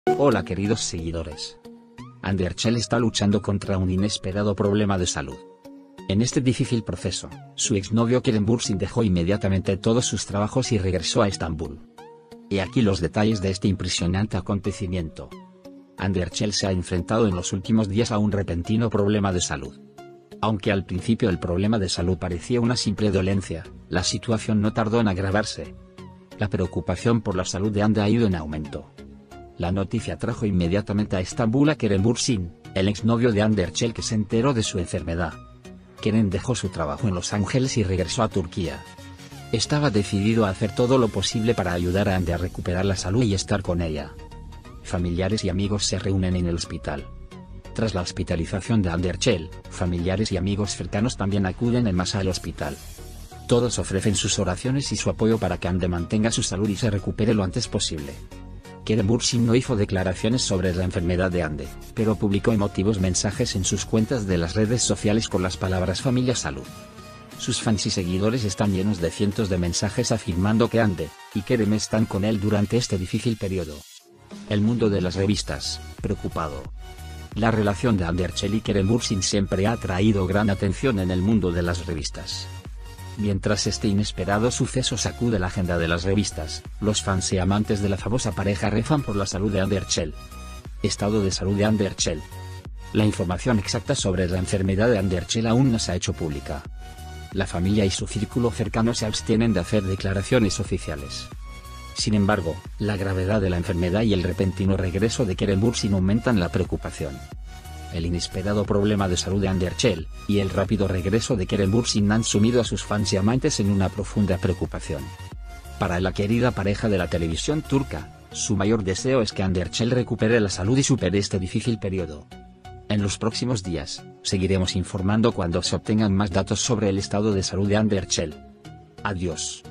Hola queridos seguidores. Anderchel está luchando contra un inesperado problema de salud. En este difícil proceso, su exnovio Kerem Bürsin dejó inmediatamente todos sus trabajos y regresó a Estambul. He aquí los detalles de este impresionante acontecimiento. Anderchel se ha enfrentado en los últimos días a un repentino problema de salud. Aunque al principio el problema de salud parecía una simple dolencia, la situación no tardó en agravarse. La preocupación por la salud de Ande ha ido en aumento. La noticia trajo inmediatamente a Estambul a Kerem Bürsin, el exnovio de Anderchel, que se enteró de su enfermedad. Kerem dejó su trabajo en Los Ángeles y regresó a Turquía. Estaba decidido a hacer todo lo posible para ayudar a Ande a recuperar la salud y estar con ella. Familiares y amigos se reúnen en el hospital. Tras la hospitalización de Anderchel, familiares y amigos cercanos también acuden en masa al hospital. Todos ofrecen sus oraciones y su apoyo para que Ande mantenga su salud y se recupere lo antes posible. Kerem Bürsin no hizo declaraciones sobre la enfermedad de Ande, pero publicó emotivos mensajes en sus cuentas de las redes sociales con las palabras familia salud. Sus fans y seguidores están llenos de cientos de mensajes afirmando que Ande y Kerem están con él durante este difícil periodo. El mundo de las revistas, preocupado. La relación de Anderchel y Kerem Bürsin siempre ha atraído gran atención en el mundo de las revistas. Mientras este inesperado suceso sacude la agenda de las revistas, los fans y amantes de la famosa pareja rezan por la salud de Anderchel. Estado de salud de Anderchel. La información exacta sobre la enfermedad de Anderchel aún no se ha hecho pública. La familia y su círculo cercano se abstienen de hacer declaraciones oficiales. Sin embargo, la gravedad de la enfermedad y el repentino regreso de Kerem Bürsin aumentan la preocupación. El inesperado problema de salud de Anderchel y el rápido regreso de Kerem Bürsin han sumido a sus fans y amantes en una profunda preocupación. Para la querida pareja de la televisión turca, su mayor deseo es que Anderchel recupere la salud y supere este difícil periodo. En los próximos días, seguiremos informando cuando se obtengan más datos sobre el estado de salud de Anderchel. Adiós.